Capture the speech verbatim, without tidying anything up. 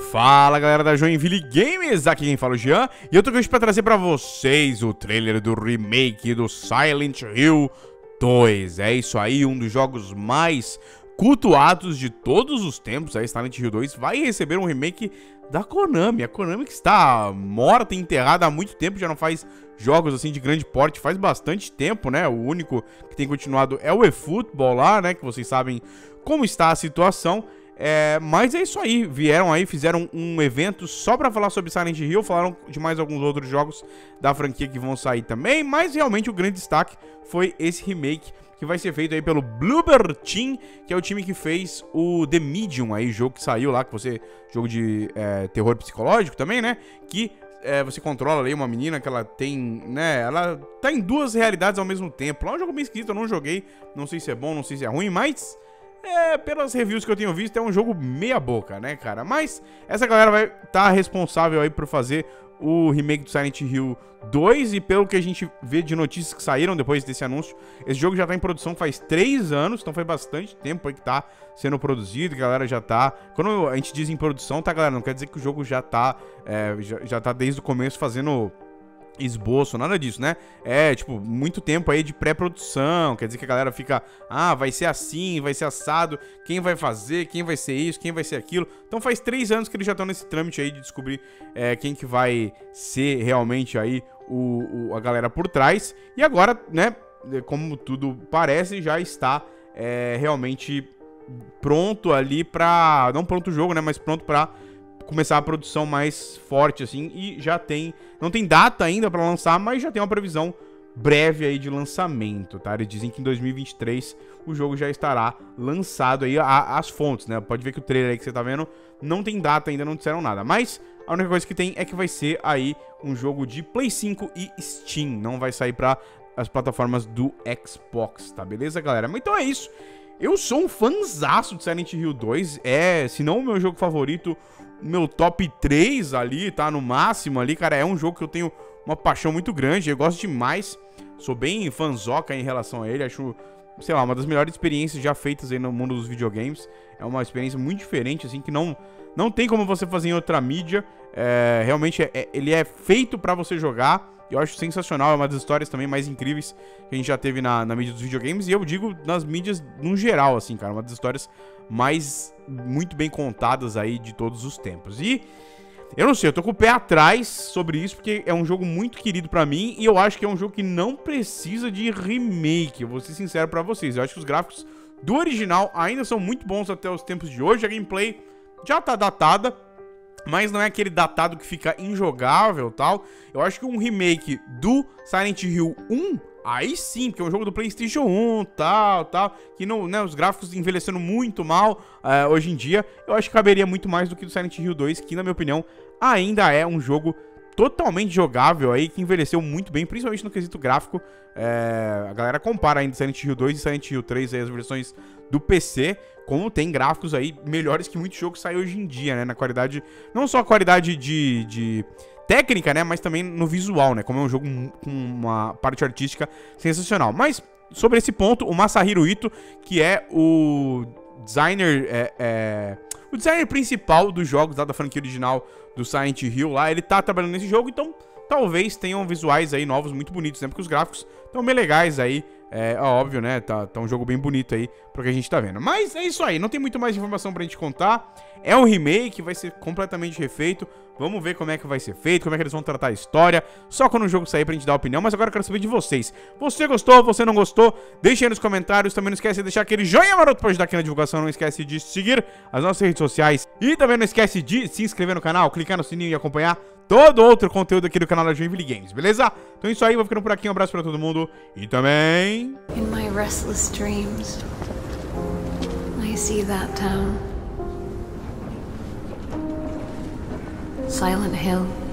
Fala galera da Joinville Games, aqui quem fala é o Jean. E eu tô aqui hoje pra trazer pra vocês o trailer do remake do Silent Hill dois. É isso aí, um dos jogos mais cultuados de todos os tempos. Aí Silent Hill dois vai receber um remake da Konami. A Konami que está morta e enterrada há muito tempo, já não faz jogos assim de grande porte, faz bastante tempo, né? O único que tem continuado é o eFootball lá, né? Que vocês sabem como está a situação. É, mas é isso aí, vieram aí, fizeram um evento só pra falar sobre Silent Hill, falaram de mais alguns outros jogos da franquia que vão sair também, mas realmente o grande destaque foi esse remake que vai ser feito aí pelo Bloober Team, que é o time que fez o The Medium aí, jogo que saiu lá, que você, jogo de é, terror psicológico também, né, que é, você controla ali uma menina que ela tem, né, ela tá em duas realidades ao mesmo tempo. É um jogo bem esquisito, eu não joguei, não sei se é bom, não sei se é ruim, mas... É, pelas reviews que eu tenho visto, é um jogo meia boca, né, cara? Mas essa galera vai estar tá responsável aí por fazer o remake do Silent Hill dois. E pelo que a gente vê de notícias que saíram depois desse anúncio, esse jogo já tá em produção faz três anos. Então faz bastante tempo aí que tá sendo produzido. A galera já tá... Quando a gente diz em produção, tá, galera? Não quer dizer que o jogo já tá, é, já, já tá desde o começo fazendo... esboço, nada disso, né? É, tipo, muito tempo aí de pré-produção. Quer dizer que a galera fica, ah, vai ser assim, vai ser assado, quem vai fazer, quem vai ser isso, quem vai ser aquilo. Então faz três anos que eles já estão nesse trâmite aí de descobrir é, quem que vai ser realmente aí o, o, a galera por trás. E agora, né, como tudo parece, já está é, realmente pronto ali pra... Não pronto o jogo, né, mas pronto pra... começar a produção mais forte, assim, e já tem... Não tem data ainda pra lançar, mas já tem uma previsão breve aí de lançamento, tá? Eles dizem que em dois mil e vinte e três o jogo já estará lançado aí, a, as fontes, né? Pode ver que o trailer aí que você tá vendo não tem data ainda, não disseram nada. Mas a única coisa que tem é que vai ser aí um jogo de Play cinco e Steam. Não vai sair pra as plataformas do Xbox, tá? Beleza, galera? Mas então é isso. Eu sou um fãzaço de Silent Hill dois. É, se não o meu jogo favorito... Meu top três ali, tá? No máximo ali, cara. É um jogo que eu tenho uma paixão muito grande. Eu gosto demais. Sou bem fanzoca em relação a ele. Acho, sei lá, uma das melhores experiências já feitas aí no mundo dos videogames. É uma experiência muito diferente, assim, que não, não tem como você fazer em outra mídia. É, realmente, é, é, ele é feito pra você jogar. Eu acho sensacional. É uma das histórias também mais incríveis que a gente já teve na, na mídia dos videogames. E eu digo nas mídias no geral, assim, cara. Uma das histórias mais... muito bem contadas aí de todos os tempos. E eu não sei, eu tô com o pé atrás sobre isso, porque é um jogo muito querido pra mim, e eu acho que é um jogo que não precisa de remake. Eu vou ser sincero pra vocês, eu acho que os gráficos do original ainda são muito bons até os tempos de hoje. A gameplay já tá datada, mas não é aquele datado que fica injogável e tal. Eu acho que um remake do Silent Hill um, aí sim, porque é um jogo do PlayStation um, tal, tal, que não, né, os gráficos envelhecendo muito mal uh, hoje em dia, eu acho que caberia muito mais do que do Silent Hill dois, que na minha opinião ainda é um jogo totalmente jogável aí, que envelheceu muito bem, principalmente no quesito gráfico. É, a galera compara ainda Silent Hill dois e Silent Hill três, aí, as versões do P C, como tem gráficos aí melhores que muitos jogos saem hoje em dia, né, na qualidade, não só a qualidade de... de técnica, né, mas também no visual, né, como é um jogo com uma parte artística sensacional. Mas, sobre esse ponto, o Masahiro Ito, que é o designer, é, é, o designer principal dos jogos lá da franquia original do Silent Hill, lá, ele tá trabalhando nesse jogo, então talvez tenham visuais aí novos muito bonitos, né, porque os gráficos estão bem legais aí. É óbvio, né? Tá, tá um jogo bem bonito aí pro que a gente tá vendo. Mas é isso aí, não tem muito mais informação pra gente contar. É um remake, vai ser completamente refeito. Vamos ver como é que vai ser feito, como é que eles vão tratar a história. Só quando o jogo sair pra gente dar opinião. Mas agora eu quero saber de vocês. Você gostou? Você não gostou? Deixe aí nos comentários. Também não esquece de deixar aquele joinha maroto pra ajudar aqui na divulgação. Não esquece de seguir as nossas redes sociais. E também não esquece de se inscrever no canal, clicar no sininho e acompanhar todo outro conteúdo aqui do canal da Joinville Games, beleza? Então é isso aí, vou ficando por aqui, um abraço pra todo mundo e também... In my restless dreams, I see that town. Silent Hill.